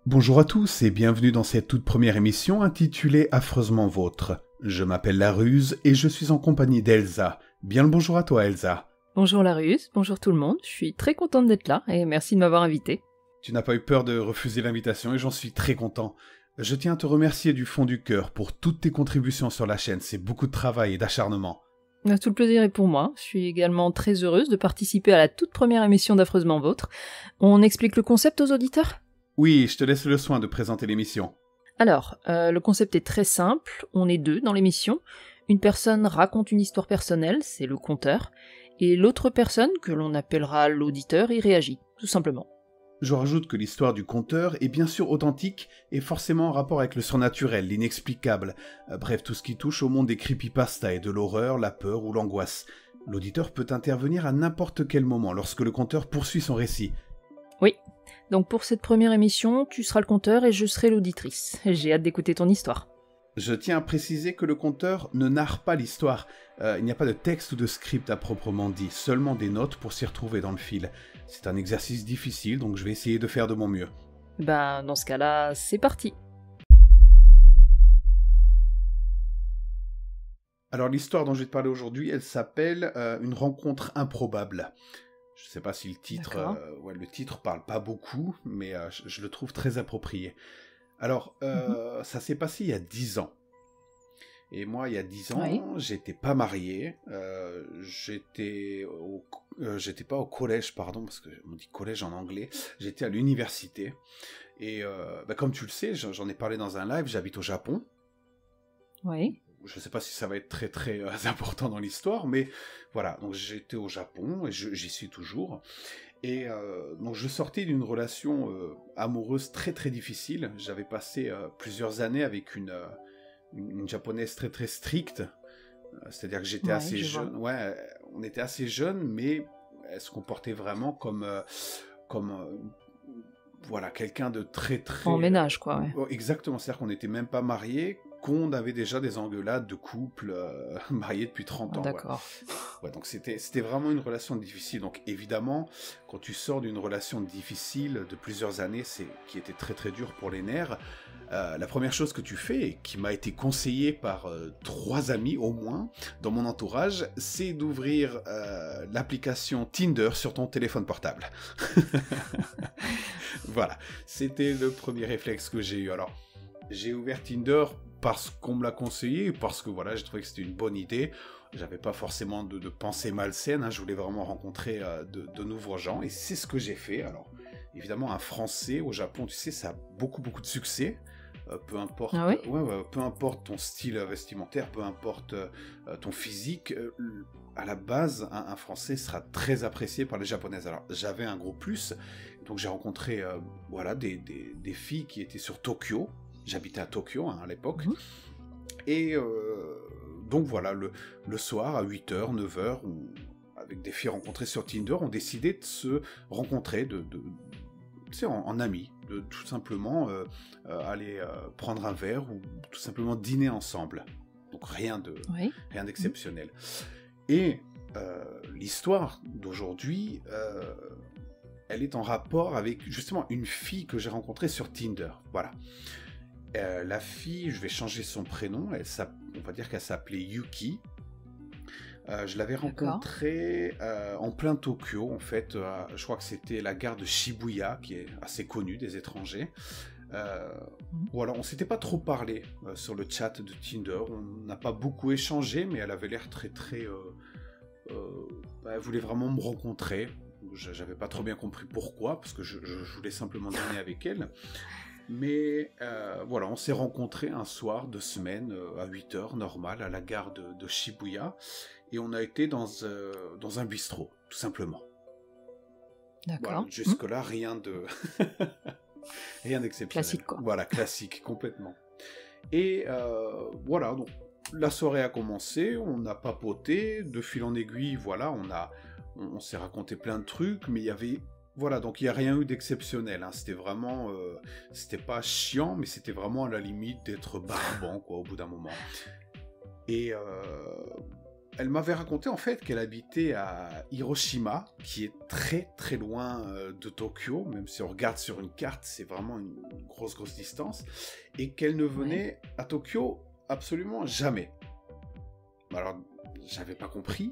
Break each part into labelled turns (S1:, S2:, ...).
S1: Bonjour à tous et bienvenue dans cette toute première émission intitulée Affreusement Vôtre. Je m'appelle Laruse et je suis en compagnie d'Elsa. Bien le bonjour à toi Elsa.
S2: Bonjour Laruse, bonjour tout le monde, je suis très contente d'être là et merci de m'avoir invité.
S1: Tu n'as pas eu peur de refuser l'invitation et j'en suis très content. Je tiens à te remercier du fond du cœur pour toutes tes contributions sur la chaîne, c'est beaucoup de travail et d'acharnement.
S2: Tout le plaisir est pour moi, je suis également très heureuse de participer à la toute première émission d'Affreusement Vôtre. On explique le concept aux auditeurs ?
S1: Oui, je te laisse le soin de présenter l'émission.
S2: Alors, le concept est très simple, on est deux dans l'émission. Une personne raconte une histoire personnelle, c'est le conteur, et l'autre personne, que l'on appellera l'auditeur, y réagit, tout simplement.
S1: Je rajoute que l'histoire du conteur est bien sûr authentique et forcément en rapport avec le surnaturel, l'inexplicable, bref tout ce qui touche au monde des creepypasta et de l'horreur, la peur ou l'angoisse. L'auditeur peut intervenir à n'importe quel moment lorsque le conteur poursuit son récit.
S2: Oui, donc pour cette première émission, tu seras le conteur et je serai l'auditrice. J'ai hâte d'écouter ton histoire.
S1: Je tiens à préciser que le conteur ne narre pas l'histoire. Il n'y a pas de texte ou de script à proprement dit, seulement des notes pour s'y retrouver dans le fil. C'est un exercice difficile, donc je vais essayer de faire de mon mieux.
S2: Dans ce cas-là, c'est parti.
S1: Alors l'histoire dont je vais te parler aujourd'hui, elle s'appelle Une rencontre improbable. Je ne sais pas si le titre, le titre parle pas beaucoup, mais je le trouve très approprié. Alors, ça s'est passé il y a 10 ans. Et moi, il y a 10 ans,
S2: Oui.
S1: j'étais pas marié, j'étais pas au collège, pardon, parce qu'on dit collège en anglais, j'étais à l'université. Et comme tu le sais, j'en ai parlé dans un live, j'habite au Japon.
S2: Oui.
S1: Je ne sais pas si ça va être très très important dans l'histoire, mais voilà, donc j'étais au Japon, et j'y suis toujours. Et donc je sortais d'une relation amoureuse très très difficile. J'avais passé plusieurs années avec une japonaise très très stricte. C'est-à-dire que j'étais assez jeune. Ouais, on était assez jeunes, mais elle se comportait vraiment comme voilà, quelqu'un de très très...
S2: En ménage, quoi, ouais.
S1: Exactement, c'est-à-dire qu'on n'était même pas mariés, qu'on avait déjà des engueulades de couple mariés depuis 30 ans.
S2: D'accord.
S1: Ouais, donc c'était vraiment une relation difficile. Donc évidemment, quand tu sors d'une relation difficile de plusieurs années, qui était très très dure pour les nerfs, la première chose que tu fais, et qui m'a été conseillée par 3 amis au moins dans mon entourage, c'est d'ouvrir l'application Tinder sur ton téléphone portable. Voilà, c'était le premier réflexe que j'ai eu. Alors, j'ai ouvert Tinder parce qu'on me l'a conseillé, parce que voilà, j'ai trouvé que c'était une bonne idée. J'avais pas forcément de pensée malsaine, hein. Je voulais vraiment rencontrer de nouveaux gens, et c'est ce que j'ai fait. Alors, évidemment, un Français au Japon, tu sais, ça a beaucoup beaucoup de succès. Peu importe,
S2: Ah oui
S1: peu importe ton style vestimentaire, peu importe ton physique, à la base, un Français sera très apprécié par les Japonaises. Alors, j'avais un gros plus, donc j'ai rencontré des filles qui étaient sur Tokyo. J'habitais à Tokyo à l'époque. Et donc voilà, le soir, à 8h, 9h, avec des filles rencontrées sur Tinder, on décidait de se rencontrer, tu sais, en amis, de tout simplement aller prendre un verre ou tout simplement dîner ensemble. Donc rien d'exceptionnel. Et l'histoire d'aujourd'hui, elle est en rapport avec justement une fille que j'ai rencontrée sur Tinder. Voilà. La fille, je vais changer son prénom, on va dire qu'elle s'appelait Yuki. Je l'avais rencontrée en plein Tokyo, en fait, je crois que c'était la gare de Shibuya, qui est assez connue des étrangers. Voilà, on s'était pas trop parlé sur le chat de Tinder, on n'a pas beaucoup échangé, mais elle avait l'air très très... elle voulait vraiment me rencontrer. J'avais pas trop bien compris pourquoi, parce que je voulais simplement dîner avec elle. Mais voilà, on s'est rencontrés un soir de semaine à 8h, normal, à la gare de Shibuya, et on a été dans un bistrot, tout simplement.
S2: D'accord.
S1: Voilà, jusque-là, rien d'exceptionnel.
S2: Classique, quoi.
S1: Voilà, classique, complètement. Et voilà, donc la soirée a commencé, on a papoté, de fil en aiguille, voilà, on s'est raconté plein de trucs, mais il y avait... Voilà, donc il n'y a rien eu d'exceptionnel, hein. C'était vraiment... c'était pas chiant, mais c'était vraiment à la limite d'être barbant, quoi, au bout d'un moment. Et elle m'avait raconté en fait qu'elle habitait à Hiroshima, qui est très très loin de Tokyo, même si on regarde sur une carte, c'est vraiment une grosse distance, et qu'elle ne venait à Tokyo absolument jamais. Alors, j'avais pas compris.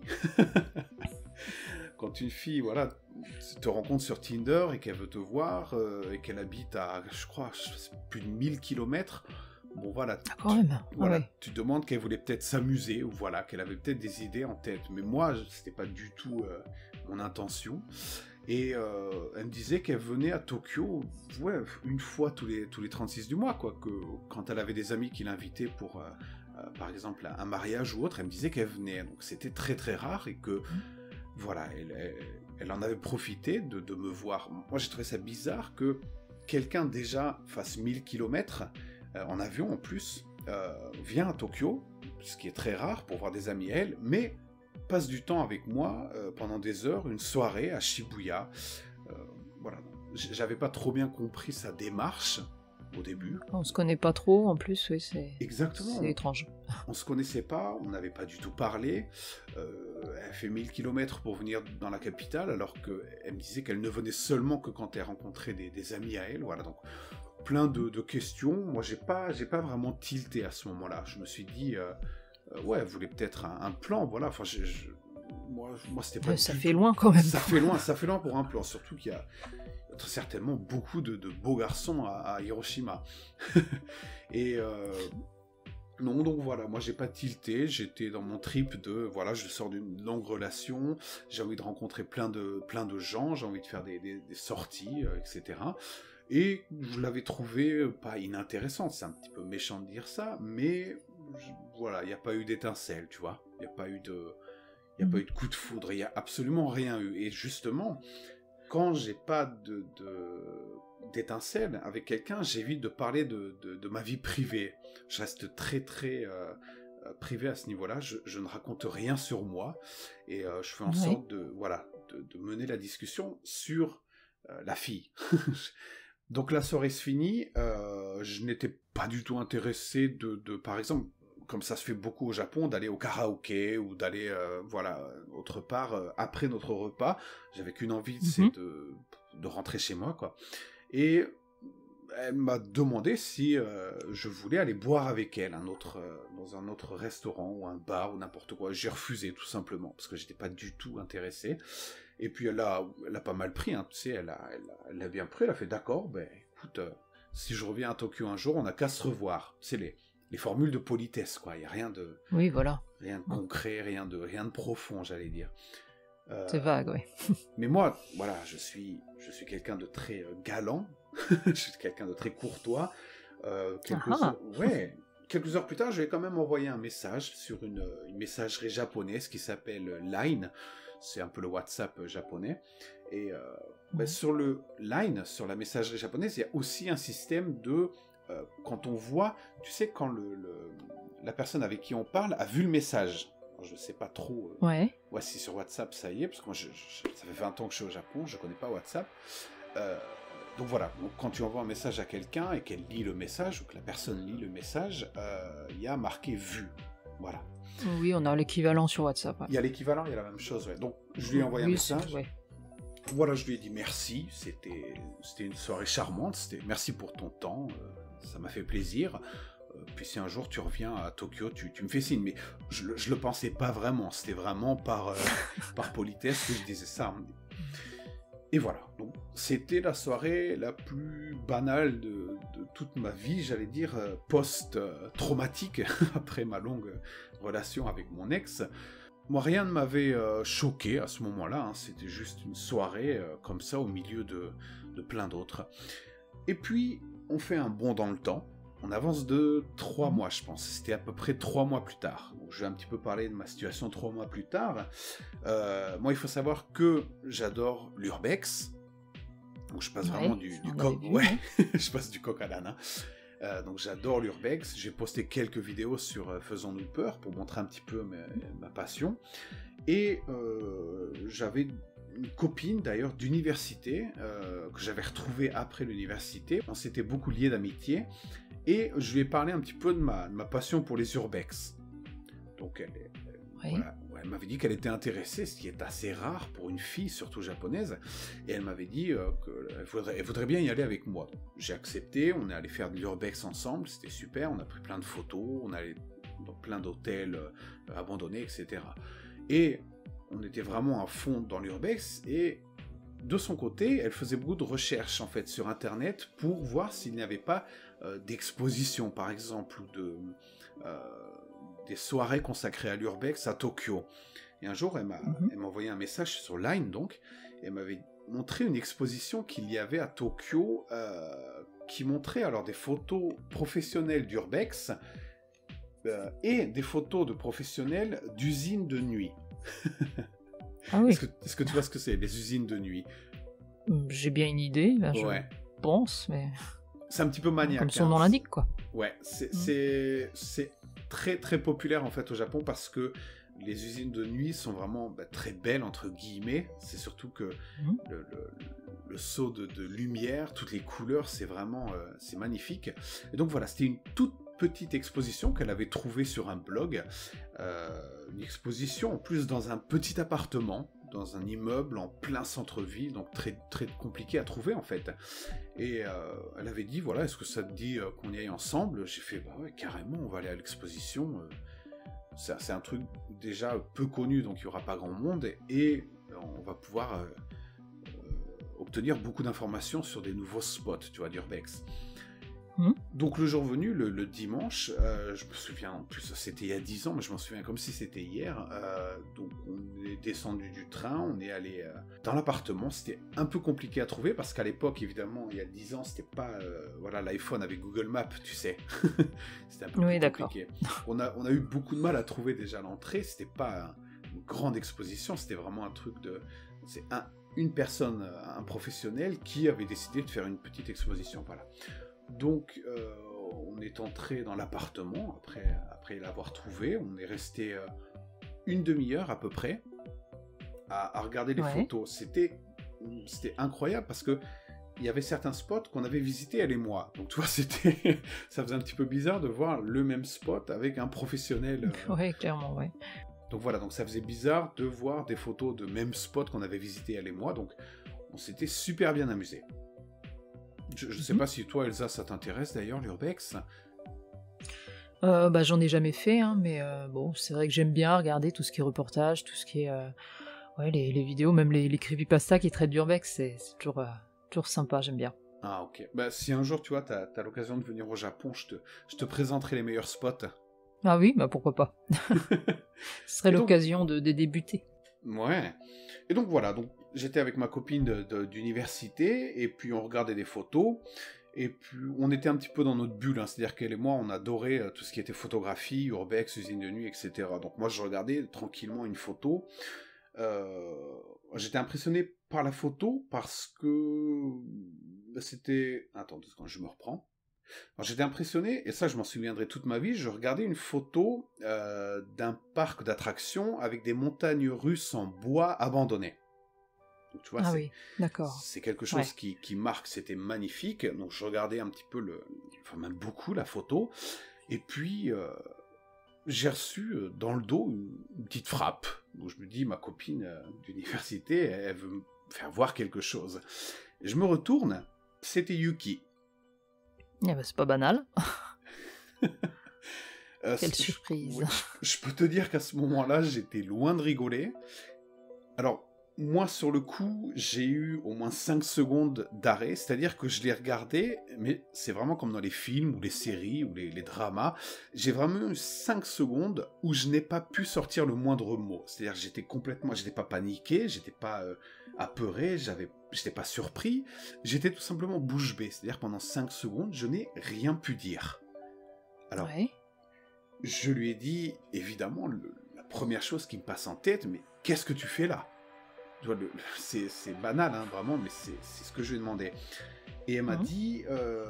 S1: Quand une fille, voilà, te rencontre sur Tinder et qu'elle veut te voir, et qu'elle habite à, je crois, plus de 1000 km, bon voilà,
S2: quand même.
S1: Voilà,
S2: Ouais.
S1: tu demandes qu'elle voulait peut-être s'amuser, ou voilà, qu'elle avait peut-être des idées en tête. Mais moi, c'était pas du tout mon intention. Et elle me disait qu'elle venait à Tokyo, ouais, une fois tous les 36 du mois, quoi. Que quand elle avait des amis qui l'invitaient pour, par exemple, un mariage ou autre, elle me disait qu'elle venait. Donc c'était très très rare et que, voilà, elle en avait profité de me voir. Moi, j'ai trouvé ça bizarre que quelqu'un déjà fasse 1000 km en avion en plus, vient à Tokyo, ce qui est très rare pour voir des amis à elle, mais passe du temps avec moi pendant des heures, une soirée à Shibuya. Voilà, j'avais pas trop bien compris sa démarche au début.
S2: On se connaît pas trop, en plus, oui,
S1: Exactement.
S2: C'est étrange.
S1: On se connaissait pas, on n'avait pas du tout parlé. Elle fait 1000 km pour venir dans la capitale, alors qu'elle me disait qu'elle ne venait seulement que quand elle rencontrait des amis à elle. Voilà, donc plein de questions. Moi, j'ai pas vraiment tilté à ce moment-là. Je me suis dit, ouais, elle voulait peut-être un plan, voilà. Enfin, moi, c'était pas.
S2: Ça fait loin quand même.
S1: Ça fait loin pour un plan. Surtout qu'il y a très certainement beaucoup de beaux garçons à Hiroshima. Et non, donc voilà, moi j'ai pas tilté, j'étais dans mon trip de, voilà, je sors d'une longue relation, j'ai envie de rencontrer plein de gens, j'ai envie de faire des sorties, etc. Et je l'avais trouvé pas inintéressante, c'est un petit peu méchant de dire ça, mais voilà, il n'y a pas eu d'étincelle, tu vois, il n'y a pas eu de coup de foudre, il n'y a absolument rien eu. Et justement, quand j'ai pas d'étincelle avec quelqu'un, j'évite de parler de ma vie privée. Je reste très très privé à ce niveau-là, je ne raconte rien sur moi, et je fais en sorte de mener la discussion sur la fille. Donc la soirée se finit, je n'étais pas du tout intéressé de par exemple, comme ça se fait beaucoup au Japon, d'aller au karaoké ou d'aller autre part après notre repas. J'avais qu'une envie, c'est de rentrer chez moi, quoi. Et elle m'a demandé si je voulais aller boire avec elle dans un autre restaurant ou un bar ou n'importe quoi. J'ai refusé tout simplement parce que j'étais pas du tout intéressé. Et puis elle a pas mal pris, hein, tu sais, elle a bien pris, elle a fait d'accord, ben écoute, si je reviens à Tokyo un jour, on n'a qu'à se revoir. C'est les formules de politesse, quoi. Il y a rien de rien de concret, rien de profond, j'allais dire.
S2: C'est vague, ouais.
S1: Mais moi, voilà, je suis quelqu'un de très galant, je suis quelqu'un de très courtois. Quelques heures plus tard, je vais quand même envoyer un message sur une messagerie japonaise qui s'appelle Line. C'est un peu le WhatsApp japonais. Et sur le Line, sur la messagerie japonaise, il y a aussi un système de... quand on voit, tu sais, quand la personne avec qui on parle a vu le message. Alors, je sais pas trop si sur WhatsApp ça y est, parce que moi, ça fait 20 ans que je suis au Japon, je connais pas WhatsApp. Donc voilà, donc, quand tu envoies un message à quelqu'un et qu'elle lit le message, ou que la personne lit le message, il y a marqué « vu ». Voilà.
S2: Oui, on a l'équivalent sur WhatsApp. Ouais.
S1: Il y a l'équivalent, il y a la même chose, ouais. Donc, je lui ai envoyé un message. Voilà, je lui ai dit merci, c'était une soirée charmante, merci pour ton temps, ça m'a fait plaisir. Puis si un jour tu reviens à Tokyo, tu me fais signe. Mais je le pensais pas vraiment, c'était vraiment par politesse que je disais ça. Et voilà, donc c'était la soirée la plus banale de toute ma vie, j'allais dire, post-traumatique, après ma longue relation avec mon ex. Moi, rien ne m'avait choqué à ce moment-là, hein. C'était juste une soirée comme ça, au milieu de plein d'autres. Et puis, on fait un bond dans le temps. On avance de 3 mois, je pense. C'était à peu près 3 mois plus tard. Donc, je vais un petit peu parler de ma situation 3 mois plus tard. Moi, il faut savoir que j'adore l'urbex. Donc, je passe vraiment du coq. Ouais, je passe du coq à l'âne. Donc, j'adore l'urbex. J'ai posté quelques vidéos sur Faisons-nous peur pour montrer un petit peu ma passion. Et j'avais une copine d'ailleurs d'université que j'avais retrouvée après l'université. On s'était beaucoup liés d'amitié. Et je lui ai parlé un petit peu de ma passion pour les urbex. Donc
S2: Oui.
S1: Voilà. Ouais, elle m'avait dit qu'elle était intéressée, ce qui est assez rare pour une fille, surtout japonaise, et elle m'avait dit qu'elle voudrait bien y aller avec moi. Donc, j'ai accepté, on est allé faire de l'urbex ensemble, c'était super, on a pris plein de photos, on est allé dans plein d'hôtels abandonnés, etc. Et on était vraiment à fond dans l'urbex, et de son côté, elle faisait beaucoup de recherches en fait sur internet pour voir s'il n'y avait pas d'exposition, par exemple, ou des soirées consacrées à l'urbex à Tokyo. Et un jour, elle m'a envoyé un message sur Line, donc, et elle m'avait montré une exposition qu'il y avait à Tokyo qui montrait alors des photos professionnelles d'urbex et des photos de professionnels d'usines de nuit.
S2: Ah oui.
S1: Est-ce que tu vois ce que c'est, les usines de nuit?
S2: J'ai bien une idée, là, je pense, mais...
S1: C'est un petit peu maniaque.
S2: Comme son nom l'indique, quoi.
S1: Ouais, c'est très très populaire en fait au Japon parce que les usines de nuit sont vraiment très belles entre guillemets. C'est surtout que le saut de lumière, toutes les couleurs, c'est vraiment c'est magnifique. Et donc voilà, c'était une toute petite exposition qu'elle avait trouvée sur un blog. Une exposition en plus dans un petit appartement, dans un immeuble en plein centre-ville, donc très, très compliqué à trouver en fait. Et elle avait dit, voilà, est-ce que ça te dit qu'on y aille ensemble? J'ai fait, bah ouais, carrément, on va aller à l'exposition. C'est un truc déjà peu connu, donc il n'y aura pas grand monde, et on va pouvoir obtenir beaucoup d'informations sur des nouveaux spots, tu vois, d'urbex. Donc le jour venu, le dimanche, je me souviens, en plus c'était il y a 10 ans, mais je m'en souviens comme si c'était hier, donc on est descendu du train, on est allé dans l'appartement. C'était un peu compliqué à trouver, parce qu'à l'époque, évidemment, il y a 10 ans, c'était pas, voilà, l'iPhone avec Google Maps, tu sais, c'était un peu plus compliqué. On a eu beaucoup de mal à trouver déjà l'entrée, c'était pas une grande exposition, c'était vraiment un truc de... C'est une personne, un professionnel, qui avait décidé de faire une petite exposition, voilà. Donc, on est entré dans l'appartement, après l'avoir trouvé, on est resté une demi-heure à peu près, à regarder les photos. C'était incroyable, parce que il y avait certains spots qu'on avait visités, elle et moi. Donc, tu vois, ça faisait un petit peu bizarre de voir le même spot avec un professionnel.
S2: Oui, clairement, ouais.
S1: Donc voilà, donc ça faisait bizarre de voir des photos de même spot qu'on avait visité, elle et moi, donc on s'était super bien amusés. Je sais pas si toi, Elsa, ça t'intéresse d'ailleurs, l'urbex?
S2: J'en ai jamais fait, hein, mais bon, c'est vrai que j'aime bien regarder tout ce qui est reportage, tout ce qui est les vidéos, même les creepypasta qui traitent d'urbex, c'est toujours sympa, j'aime bien.
S1: Ah ok, bah si un jour tu vois t'as l'occasion de venir au Japon, je te présenterai les meilleurs spots.
S2: Ah oui, bah pourquoi pas. Ce serait l'occasion de débuter.
S1: Ouais, et donc voilà, donc j'étais avec ma copine d'université, et puis on regardait des photos, et puis on était un petit peu dans notre bulle, hein, c'est-à-dire qu'elle et moi, on adorait tout ce qui était photographie, urbex, usine de nuit, etc. Donc moi, je regardais tranquillement une photo. J'étais impressionné par la photo, parce que c'était... Attends, 2 secondes, je me reprends. Alors, j'étais impressionné, et ça je m'en souviendrai toute ma vie, je regardais une photo d'un parc d'attractions avec des montagnes russes en bois abandonnées. Donc, tu vois,
S2: oui, d'accord.
S1: C'est quelque chose qui marque, c'était magnifique. Donc je regardais un petit peu, même beaucoup la photo, et puis j'ai reçu dans le dos une petite frappe, où je me dis, ma copine d'université, elle veut me faire voir quelque chose. Et je me retourne, c'était Yuki.
S2: Eh ben, c'est pas banal. Quelle surprise.
S1: Je peux te dire qu'à ce moment-là, j'étais loin de rigoler. Alors, moi, sur le coup, j'ai eu au moins 5 secondes d'arrêt, c'est-à-dire que je l'ai regardé, mais c'est vraiment comme dans les films, ou les séries, ou les dramas, j'ai vraiment eu 5 secondes où je n'ai pas pu sortir le moindre mot. C'est-à-dire que j'étais pas paniqué, j'étais pas apeuré, j'étais pas surpris, j'étais tout simplement bouche bée. C'est-à-dire que pendant 5 secondes, je n'ai rien pu dire. Alors, je lui ai dit, évidemment, la première chose qui me passe en tête, mais qu'est-ce que tu fais là? C'est banal, hein, vraiment, mais c'est ce que je lui ai demandé. Et elle m'a dit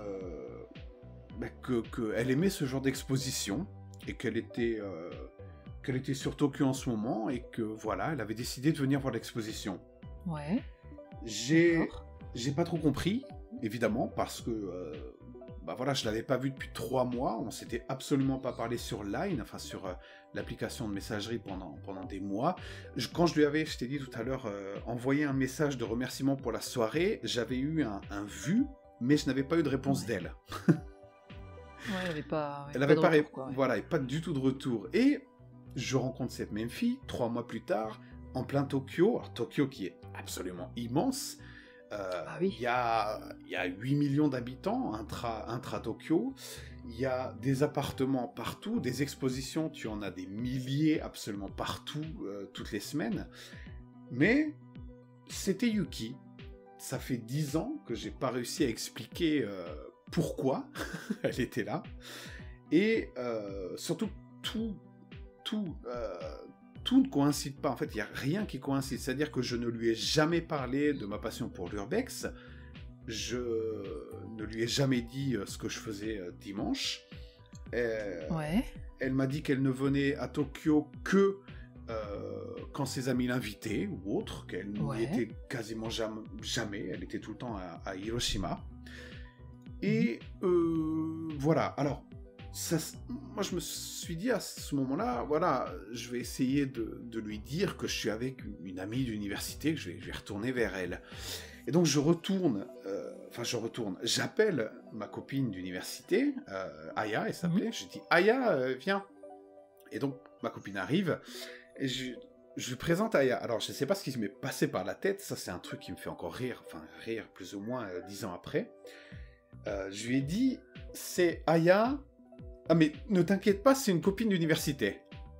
S1: qu'elle aimait ce genre d'exposition, et qu'elle était sur Tokyo en ce moment, et que voilà, elle avait décidé de venir voir l'exposition.
S2: Ouais.
S1: J'ai pas trop compris, évidemment, parce que bah voilà, je l'avais pas vue depuis 3 mois, on s'était absolument pas parlé sur Line, enfin sur l'application de messagerie pendant des mois. Quand je lui avais, je t'ai dit tout à l'heure, envoyé un message de remerciement pour la soirée, j'avais eu un vu, mais je n'avais pas eu de réponse d'elle.
S2: Ouais, elle avait pas.
S1: Elle avait pas,
S2: de retour, quoi, ouais.
S1: voilà, et pas du tout de retour. Et je rencontre cette même fille 3 mois plus tard, en plein Tokyo. Alors Tokyo qui est absolument immense.
S2: Ah oui.
S1: Il y a 8 millions d'habitants, intra-Tokyo. Il y a des appartements partout, des expositions, tu en as des milliers absolument partout, toutes les semaines. Mais c'était Yuki. Ça fait 10 ans que j'ai pas réussi à expliquer pourquoi elle était là. Et surtout, tout ne coïncide pas. En fait, il n'y a rien qui coïncide. C'est-à-dire que je ne lui ai jamais parlé de ma passion pour l'urbex. Je ne lui ai jamais dit ce que je faisais dimanche.
S2: Ouais.
S1: Elle m'a dit qu'elle ne venait à Tokyo que quand ses amis l'invitaient ou autre, qu'elle n'y était quasiment jamais. Elle était tout le temps à Hiroshima. Et voilà. Alors, moi je me suis dit à ce moment-là, voilà, je vais essayer de lui dire que je suis avec une amie d'université, que je vais retourner vers elle. Et donc j'appelle ma copine d'université, Aya, elle s'appelait, je dis Aya, viens. Et donc ma copine arrive, et je lui présente Aya. Alors je ne sais pas ce qui m'est passé par la tête, ça c'est un truc qui me fait encore rire plus ou moins 10 ans après. Je lui ai dit, c'est Aya. Ah mais ne t'inquiète pas, c'est une copine d'université.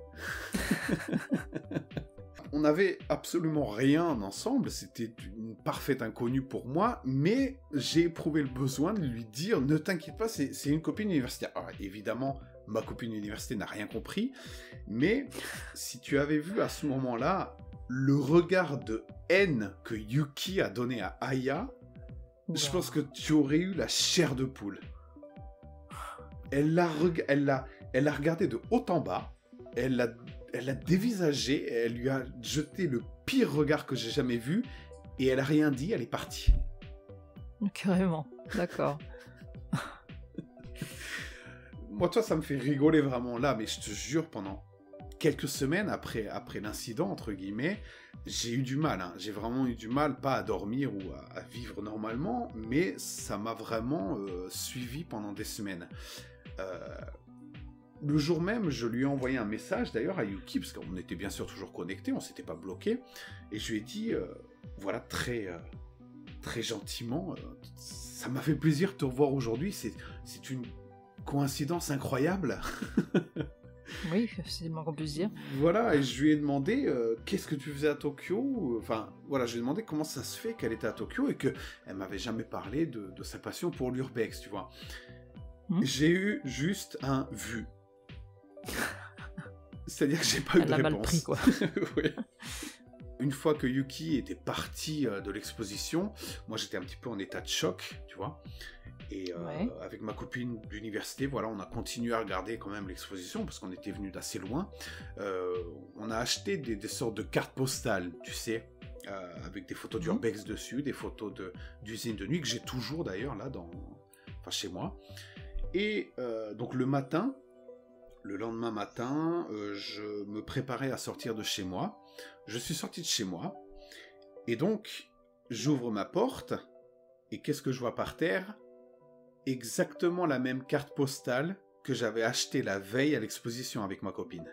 S1: On n'avait absolument rien ensemble, c'était une parfaite inconnue pour moi, mais j'ai éprouvé le besoin de lui dire, ne t'inquiète pas, c'est une copine universitaire. Alors évidemment, ma copine d'université n'a rien compris, mais si tu avais vu à ce moment-là le regard de haine que Yuki a donné à Aya, je pense que tu aurais eu la chair de poule. Elle l'a regardé de haut en bas, elle l'a dévisagé, elle lui a jeté le pire regard que j'ai jamais vu, et elle a rien dit, elle est partie.
S2: Carrément, d'accord.
S1: Moi, toi, ça me fait rigoler vraiment là, mais je te jure, pendant quelques semaines après l'incident, entre guillemets, j'ai eu du mal. J'ai vraiment eu du mal, pas à dormir ou à vivre normalement, mais ça m'a vraiment suivi pendant des semaines. Le jour même, je lui ai envoyé un message d'ailleurs à Yuki, parce qu'on était bien sûr toujours connectés, on s'était pas bloqué, et je lui ai dit, voilà, très gentiment, ça m'a fait plaisir de te revoir aujourd'hui, c'est une coïncidence incroyable.
S2: Oui, c'est le moins qu'on puisse dire.
S1: Voilà, et je lui ai demandé qu'est-ce que tu faisais à Tokyo. Enfin, voilà, je lui ai demandé comment ça se fait qu'elle était à Tokyo et qu'elle m'avait jamais parlé de sa passion pour l'urbex, tu vois. J'ai eu juste un vu. C'est-à-dire que j'ai pas eu de réponse.
S2: Elle a mal pris, quoi.
S1: Oui. Une fois que Yuki était parti de l'exposition, moi j'étais un petit peu en état de choc, tu vois. Et avec ma copine d'université, voilà, on a continué à regarder quand même l'exposition parce qu'on était venu d'assez loin. On a acheté des sortes de cartes postales, tu sais, avec des photos d'urbex dessus, des photos d'usines de nuit que j'ai toujours d'ailleurs là chez moi. Et donc le lendemain matin, je me préparais à sortir de chez moi. Je suis sorti de chez moi et donc j'ouvre ma porte et qu'est-ce que je vois par terre ? Exactement la même carte postale que j'avais achetée la veille à l'exposition avec ma copine.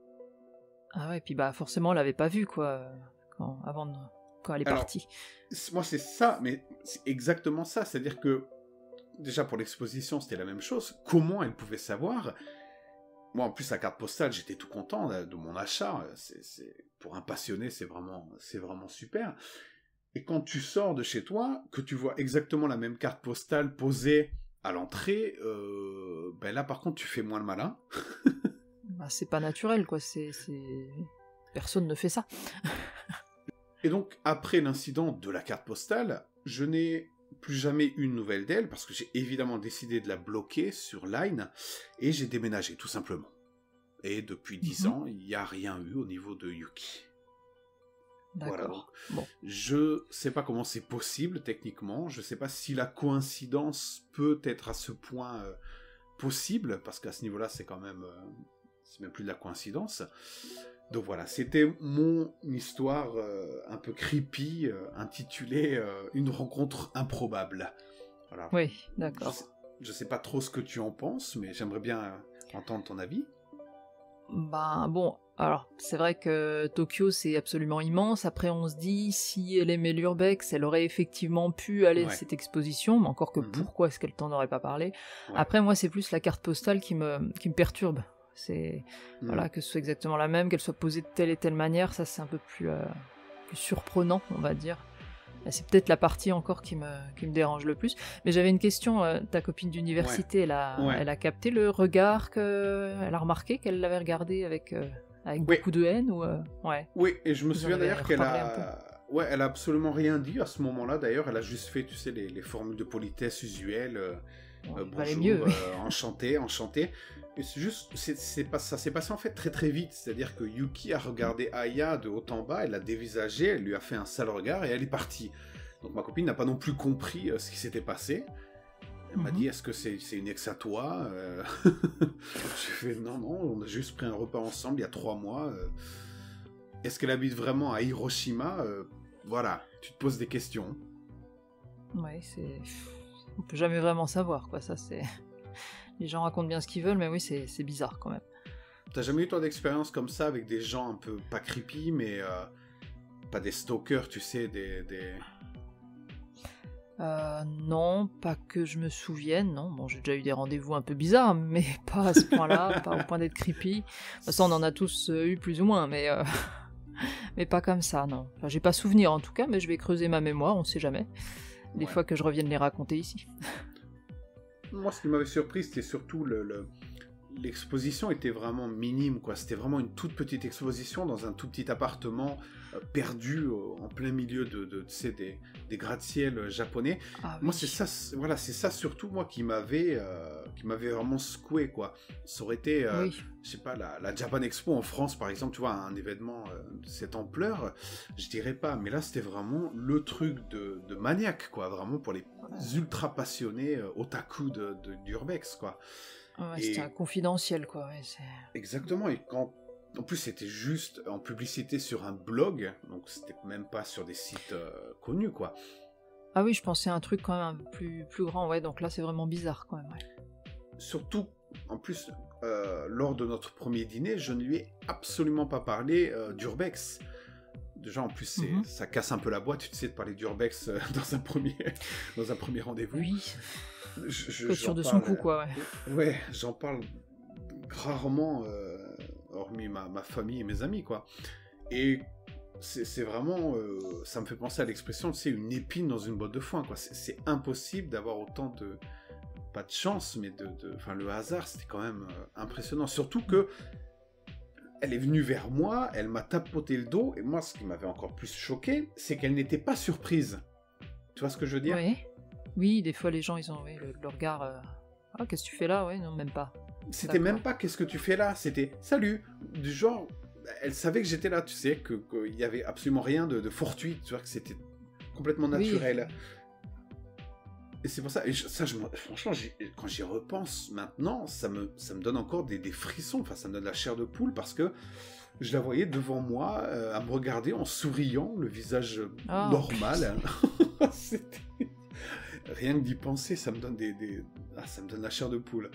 S2: Ah ouais, et puis bah forcément on l'avait pas vue quoi, quand elle est partie.
S1: Moi c'est ça, mais c'est exactement ça, c'est-à-dire que déjà pour l'exposition c'était la même chose, comment elle pouvait savoir ? Moi en plus la carte postale j'étais tout content de mon achat, pour un passionné c'est vraiment super. Et quand tu sors de chez toi, que tu vois exactement la même carte postale posée à l'entrée, ben là par contre tu fais moins le malin.
S2: Bah, c'est pas naturel quoi, personne ne fait ça.
S1: Et donc après l'incident de la carte postale, je n'ai plus jamais eu de nouvelles d'elle parce que j'ai évidemment décidé de la bloquer sur Line et j'ai déménagé tout simplement. Et depuis 10 ans, il n'y a rien eu au niveau de Yuki. Voilà, donc,
S2: D'accord. Bon.
S1: je sais pas comment c'est possible techniquement, je sais pas si la coïncidence peut être à ce point possible, parce qu'à ce niveau-là, c'est quand même, c'est même plus de la coïncidence. Donc voilà, c'était mon histoire un peu creepy, intitulée Une rencontre improbable. Voilà.
S2: Oui,
S1: Je
S2: d'accord.
S1: sais, je sais pas trop ce que tu en penses, mais j'aimerais bien entendre ton avis.
S2: Ben bon, alors c'est vrai que Tokyo c'est absolument immense. Après on se dit si elle aimait l'urbex, elle aurait effectivement pu aller à
S1: Ouais.
S2: cette exposition, mais encore que
S1: Mhm.
S2: pourquoi est-ce qu'elle t'en aurait pas parlé?
S1: Ouais.
S2: Après moi c'est plus la carte postale qui me perturbe. C'est
S1: Mhm.
S2: voilà que ce soit exactement la même, qu'elle soit posée de telle et telle manière, ça c'est un peu plus surprenant on va dire. Et c'est peut-être la partie encore qui me dérange le plus. Mais j'avais une question, ta copine d'université,
S1: Ouais.
S2: elle a capté le regard elle a remarqué qu'elle l'avait regardé avec
S1: Oui.
S2: beaucoup de haine ou ouais.
S1: Oui, et je me
S2: Vous en
S1: souviens
S2: avez
S1: d'ailleurs qu'elle
S2: reparlé un
S1: a... Ouais, elle a absolument rien dit à ce moment-là, d'ailleurs. Elle a juste fait, tu sais, les formules de politesse usuelles.
S2: Bon, il valait
S1: Bonjour,
S2: mieux.
S1: enchanté, enchanté. Et c'est juste, ça s'est passé en fait très très vite. C'est-à-dire que Yuki a regardé Aya de haut en bas, elle l'a dévisagé, elle lui a fait un sale regard et elle est partie. Donc ma copine n'a pas non plus compris ce qui s'était passé. Elle m'a dit, est-ce que c'est une ex à toi J'ai fait, non, on a juste pris un repas ensemble il y a 3 mois. Est-ce qu'elle habite vraiment à Hiroshima Voilà, tu te poses des questions.
S2: Ouais, on peut jamais vraiment savoir quoi. Ça c'est les gens racontent bien ce qu'ils veulent, mais oui c'est bizarre quand même.
S1: T'as jamais eu toi d'expérience comme ça avec des gens un peu, pas creepy, mais pas des stalkers, tu sais,
S2: Non, pas que je me souvienne, non. Bon, j'ai déjà eu des rendez-vous un peu bizarres, mais pas à ce point-là, pas au point d'être creepy. De toute façon, on en a tous eu plus ou moins, mais pas comme ça, non. Enfin, j'ai pas souvenir en tout cas, mais je vais creuser ma mémoire, on sait jamais. Des
S1: Ouais.
S2: fois que je revienne les raconter ici.
S1: Moi, ce qui m'avait surpris, c'était surtout l'exposition était vraiment minime, quoi. C'était vraiment une toute petite exposition dans un tout petit appartement perdu en plein milieu tu sais, des gratte-ciel japonais.
S2: Ah
S1: Moi,
S2: oui.
S1: c'est ça, voilà, c'est ça surtout moi qui m'avait vraiment secoué, quoi. Ça aurait été,
S2: Oui.
S1: je sais pas, la Japan Expo en France, par exemple, tu vois, un événement de cette ampleur, je dirais pas, mais là, c'était vraiment le truc de maniaque, quoi, vraiment pour les ultra passionnés otaku d'Urbex, quoi.
S2: Ouais,
S1: Et-
S2: c'était un confidentiel, quoi. Ouais,
S1: Exactement, et quand... En plus, c'était juste en publicité sur un blog, donc c'était même pas sur des sites connus, quoi.
S2: Ah oui, je pensais à un truc quand même un peu plus grand, ouais, donc là c'est vraiment bizarre quand même, ouais.
S1: Surtout, en plus, lors de notre premier dîner, je ne lui ai absolument pas parlé d'Urbex. Déjà, en plus, ça casse un peu la boîte, tu sais, de parler d'Urbex dans un premier rendez-vous.
S2: Oui,
S1: J'en
S2: sûr de son
S1: parle,
S2: coup, quoi, ouais.
S1: Ouais, j'en parle rarement, hormis ma famille et mes amis, quoi. Et c'est vraiment... ça me fait penser à l'expression, tu sais, une épine dans une botte de foin, quoi. C'est impossible d'avoir autant de... Pas de chance, mais enfin, le hasard, c'était quand même impressionnant. Surtout que elle est venue vers moi, elle m'a tapoté le dos, et moi, ce qui m'avait encore plus choqué, c'est qu'elle n'était pas surprise. Tu vois ce que je veux dire?
S2: Ouais. Oui, des fois les gens ils ont le regard. Ah, qu'est-ce que tu fais là? Ouais, non, même pas.
S1: C'était
S2: D'accord.
S1: même pas qu'est-ce que tu fais là, c'était salut. Du genre, elle savait que j'étais là, tu sais, qu'il y avait absolument rien de fortuit, tu vois, que c'était complètement naturel.
S2: Oui.
S1: Et c'est pour ça, franchement, quand j'y repense maintenant, ça me donne encore des frissons, enfin ça me donne la chair de poule parce que je la voyais devant moi, à me regarder en souriant, le visage normal. C'était... Rien que d'y penser, ça me donne ça me donne la chair de poule.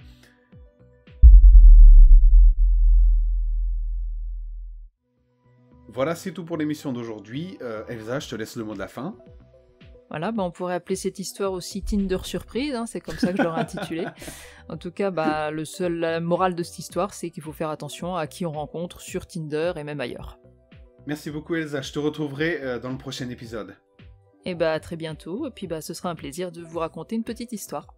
S1: Voilà, c'est tout pour l'émission d'aujourd'hui. Elsa, je te laisse le mot de la fin.
S2: Voilà, on pourrait appeler cette histoire aussi Tinder surprise, hein, c'est comme ça que je l'aurais intitulé. En tout cas, la morale de cette histoire, c'est qu'il faut faire attention à qui on rencontre sur Tinder et même ailleurs.
S1: Merci beaucoup Elsa, je te retrouverai dans le prochain épisode.
S2: Et à très bientôt, et puis ce sera un plaisir de vous raconter une petite histoire.